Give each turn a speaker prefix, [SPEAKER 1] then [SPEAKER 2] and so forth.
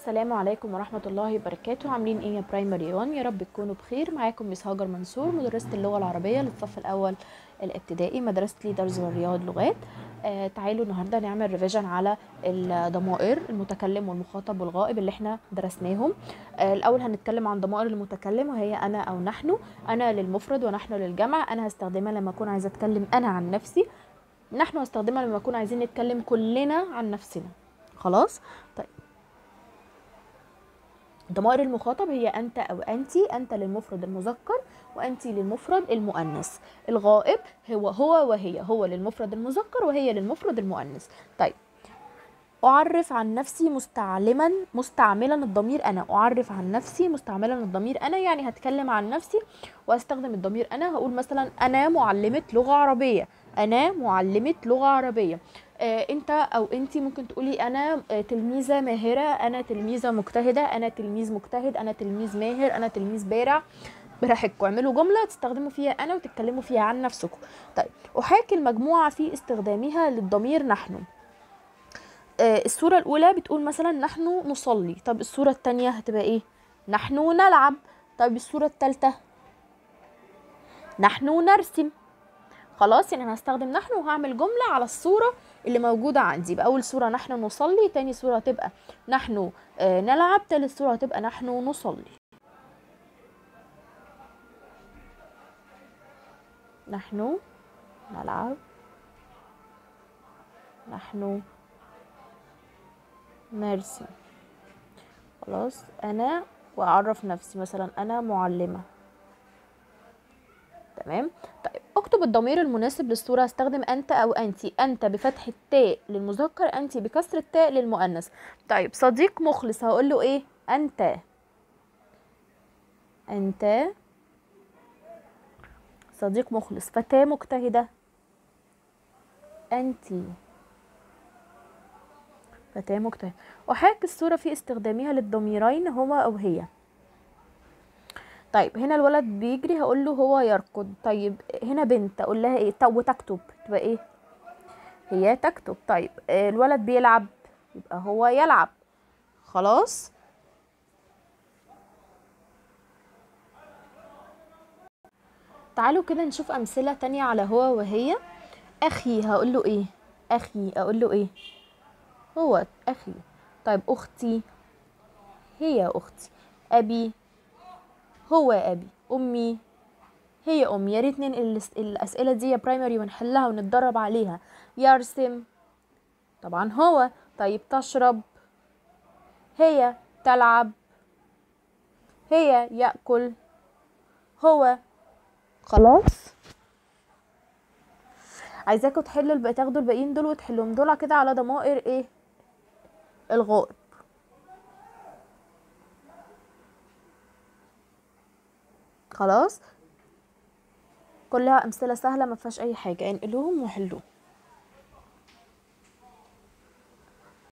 [SPEAKER 1] السلام عليكم ورحمة الله وبركاته. عاملين ايه يا برايمري 1؟ يا رب تكونوا بخير. معاكم ميس هاجر منصور، مدرسة اللغة العربية للصف الأول الابتدائي، مدرسة ليدرز والرياض لغات. تعالوا النهاردة نعمل ريفيجن على الضمائر المتكلم والمخاطب والغائب اللي احنا درسناهم. الأول هنتكلم عن ضمائر المتكلم، وهي أنا أو نحن. أنا للمفرد ونحن للجمع. أنا هستخدمها لما أكون عايزة أتكلم أنا عن نفسي. نحن هستخدمها لما نكون عايزين نتكلم كلنا عن نفسنا. خلاص؟ طيب، ضمائر المخاطب هي أنت أو أنتي. أنت للمفرد المذكر وأنتي للمفرد المؤنث. الغائب هو وهي. هو للمفرد المذكر وهي للمفرد المؤنث. طيب، أعرف عن نفسي مستعملا الضمير أنا. أعرف عن نفسي مستعملا الضمير أنا، يعني هتكلم عن نفسي وأستخدم الضمير أنا. هقول مثلا أنا معلمة لغة عربية. أنا معلمة لغة عربية. أنت أو أنتي ممكن تقولي أنا تلميذة ماهرة، أنا تلميذة مجتهدة، أنا تلميذ مجتهد، أنا تلميذ ماهر، أنا تلميذ بارع. براحتكم، اعملوا جملة تستخدموا فيها أنا وتتكلموا فيها عن نفسكم. طيب، أحاكي المجموعة في استخدامها للضمير نحن. الصورة الأولى بتقول مثلا نحن نصلي. طب الصورة التانية هتبقى ايه؟ نحن نلعب. طب الصورة التالتة نحن نرسم. خلاص، يعني انا هستخدم نحن وهعمل جملة على الصورة اللي موجودة عندي. يبقى أول صورة نحن نصلي، تاني صورة هتبقى نحن نلعب، تالت صورة هتبقى نحن نصلي. نحن نلعب، نحن نرسم. خلاص، أنا وأعرف نفسي مثلا أنا معلمة. تمام. طيب، اكتب الضمير المناسب للصورة. هستخدم أنت أو أنتي. أنت بفتح التاء للمذكر، أنتي بكسر التاء للمؤنث. طيب، صديق مخلص هقول له إيه؟ أنت. أنت صديق مخلص. فتاة مجتهدة، أنتي فتاة مجتهدة. أحاكي الصورة في استخدامها للضميرين هو أو هي. طيب، هنا الولد بيجري هقول له هو يركض. طيب، هنا بنت أقول لها إيه؟ وتكتب تبقى إيه؟ هي تكتب. طيب، الولد بيلعب يبقى هو يلعب. خلاص. تعالوا كده نشوف أمثلة تانية على هو وهي. أخي هقول له إيه؟ أخي أقول له إيه؟ هو أخي. طيب، أختي هي أختي. أبي هو أبي. أمي هي أمي. يا ريت ننقل الأسئلة دي يا برايمري ونحلها ونتدرب عليها. يرسم طبعا هو. طيب، تشرب هي. تلعب هي. يأكل هو. خلاص، عايزاكم تاخدوا الباقيين دول وتحلهم دول كده على ضمائر ايه؟ الغائب. خلاص، كلها امثله سهله ما فيهاش اي حاجه. انقلوهم وحلوهم.